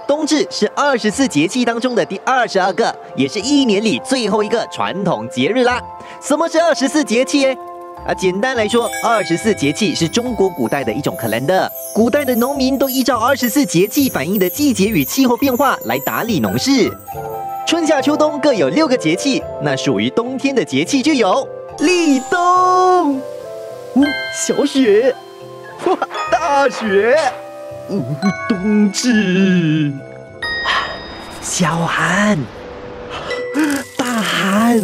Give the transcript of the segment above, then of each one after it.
冬至是24节气当中的第22个，也是一年里最后一个传统节日啦。什么是24节气耶？简单来说，24节气是中国古代的一种 calendar。古代的农民都依照24节气反映的季节与气候变化来打理农事。春夏秋冬各有6个节气，那属于冬天的节气就有立冬、小雪、大雪、冬至、小寒、大寒。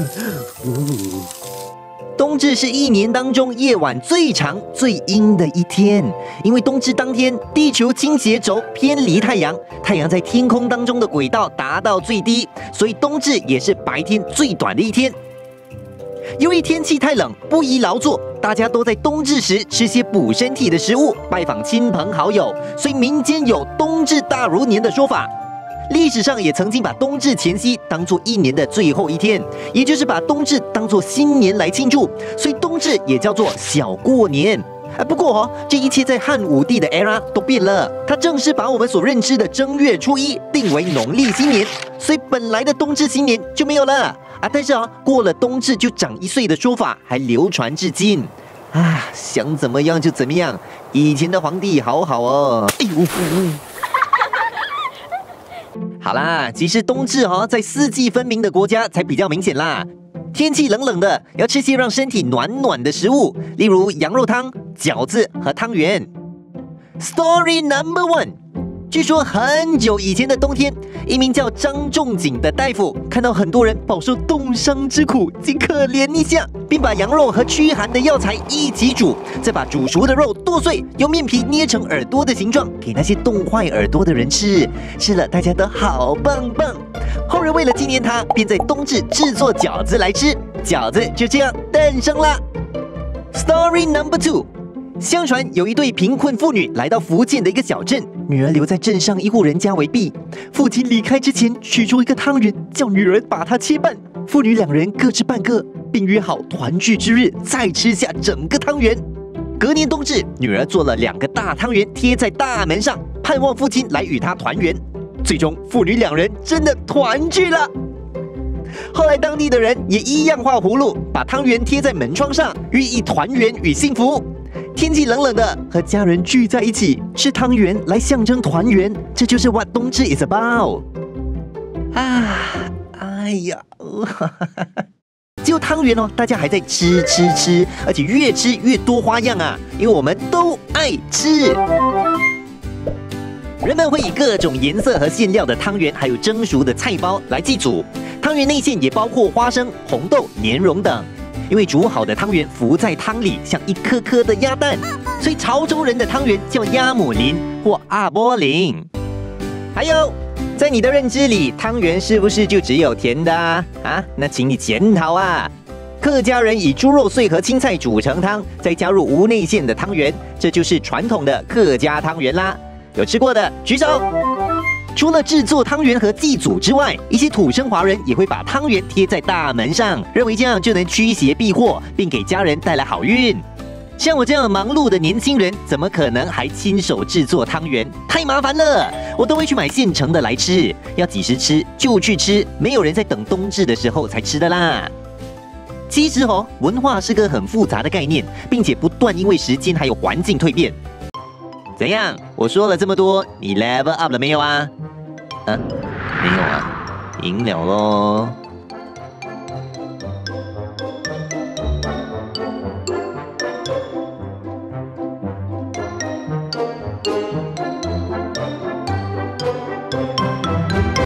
冬至是一年当中夜晚最长、最阴的一天，因为冬至当天，地球倾斜轴偏离太阳，太阳在天空当中的轨道达到最低，所以冬至也是白天最短的一天。由于天气太冷，不宜劳作，大家都在冬至时吃些补身体的食物，拜访亲朋好友，所以民间有冬至大如年的说法。历史上也曾经把冬至前夕当作一年的最后一天，也就是把冬至当作新年来庆祝，所以冬至也叫做小过年。不过这一切在汉武帝的 era 都变了，他正式把我们所认知的正月初一定为农历新年，所以本来的冬至新年就没有了但是过了冬至就长1岁的说法还流传至今想怎么样就怎么样，以前的皇帝好好哦。好啦，其实冬至在四季分明的国家才比较明显啦。天气冷冷的，要吃些让身体暖暖的食物，例如羊肉汤、饺子和汤圆。Story number 1， 据说很久以前的冬天，一名叫张仲景的大夫看到很多人饱受冻伤之苦，竟可怜一下，并把羊肉和驱寒的药材一起煮，再把煮熟的肉剁碎，用面皮捏成耳朵的形状，给那些冻坏耳朵的人吃。吃了大家都好棒棒。后人为了纪念他，便在冬至制作饺子来吃，饺子就这样诞生了。Story number 2。相传有一对贫困妇女来到福建的一个小镇，女儿留在镇上一户人家为婢。父亲离开之前取出一个汤圆，叫女儿把它切半。父女2人各吃半个，并约好团聚之日再吃下整个汤圆。隔年冬至，女儿做了2个大汤圆贴在大门上，盼望父亲来与她团圆。最终，父女2人真的团聚了。后来当地的人也一样画葫芦，把汤圆贴在门窗上，寓意团圆与幸福。天气冷冷的，和家人聚在一起吃汤圆来象征团圆，这就是 what 冬至 is about。就汤圆大家还在吃，而且越吃越多花样因为我们都爱吃。人们会以各种颜色和馅料的汤圆，还有蒸熟的菜包来祭祖。汤圆内馅也包括花生、红豆、莲蓉等。因为煮好的汤圆浮在汤里，像一颗颗的鸭蛋，所以潮州人的汤圆叫鸭母林或阿波林。还有，在你的认知里，汤圆是不是就只有甜的那请你检讨客家人以猪肉碎和青菜煮成汤，再加入无内馅的汤圆，这就是传统的客家汤圆啦。有吃过的举手。除了制作汤圆和祭祖之外，一些土生华人也会把汤圆贴在大门上，认为这样就能驱邪避祸，并给家人带来好运。像我这样忙碌的年轻人，怎么可能还亲手制作汤圆？太麻烦了，我都会去买现成的来吃。要几时吃就去吃，没有人在等冬至的时候才吃的啦。其实文化是个很复杂的概念，并且不断因为时间还有环境蜕变。怎样？我说了这么多，你 level up 了没有没有赢了咯。